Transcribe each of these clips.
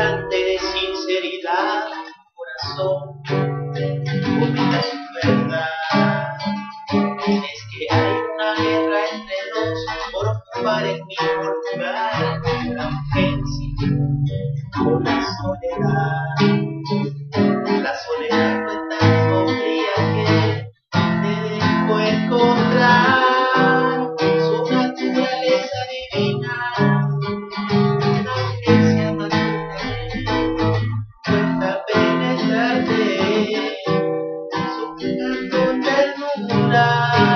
faltante de sinceridad, corazón, vomita su verdad. Es que hay una guerra entre dos por ocupar el mismo lugar, la urgencia con la soledad. La soledad fue tan sombría que te dejó encontrar su naturaleza divina. La urgencia más grande cuesta penetrarte, suplicando ternura.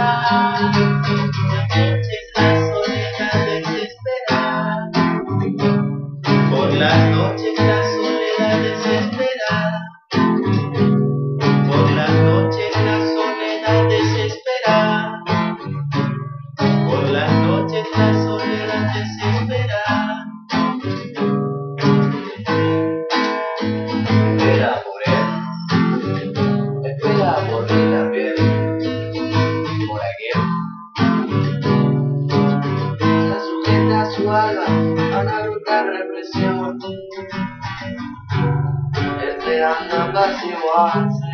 La noche es la soledad desesperada, por las noches la soledad desesperada. Por las noches la soledad desesperada, por las noches la soledad desesperada. Espera por él, espera por mí también, por aquel. Se sujeta a su alma a una brutal represión, esperando apaciguarse.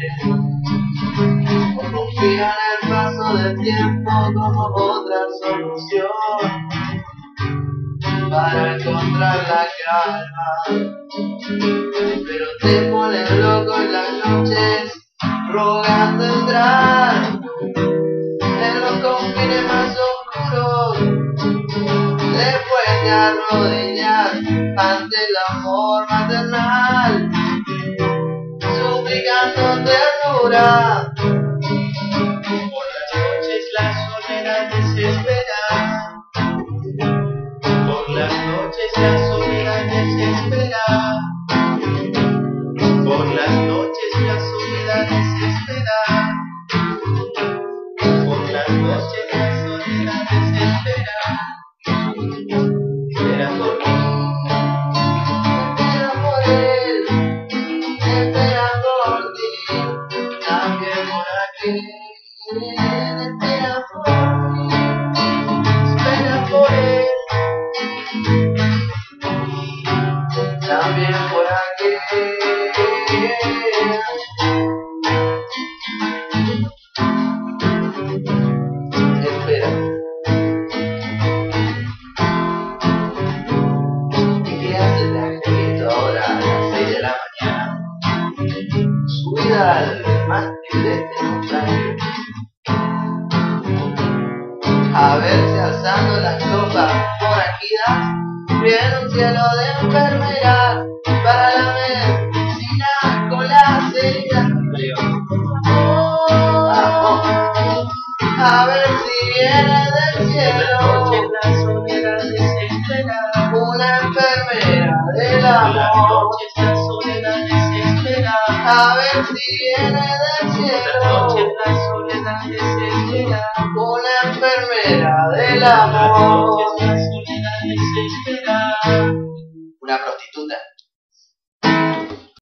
Confía en el paso del tiempo como otra solución para encontrar la calma, pero te pones loco en las noches rogando entrar en los confines más oscuros. Después te arrodillas ante el amor maternal, suplicando ternura. La soledad desesperada, por las noches la soledad desesperada, por las noches la soledad desesperada, por las noches la soledad desesperada. Espera por mí, espera por él, espera por ti, también por aquel. Espera por mí, espera por él, también por aquel. Espera. ¿Y qué hace el angelito ahora a las 6 de la mañana? Subida al mástil de este montaño, a verse alzando las copas por aquí das, viene un cielo de enfermera para la medicina con las heridas. A ver si viene del cielo la soledad desesperada, una enfermera del amor. La soledad desesperada, a ver si viene del cielo la soledad desesperada, una enfermera del amor.